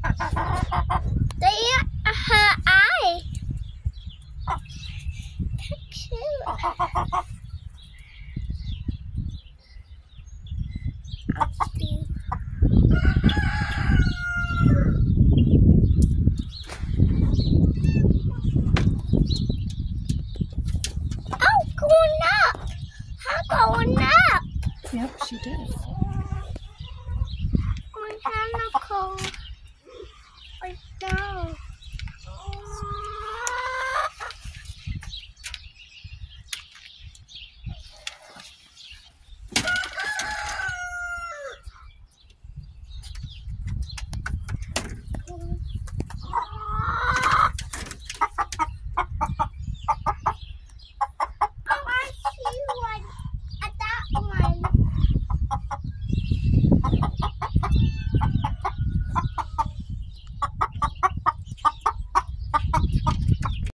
Her eye. That's cute. Oh, going up. Her going up. Yep, she did. Mechanical. Like down.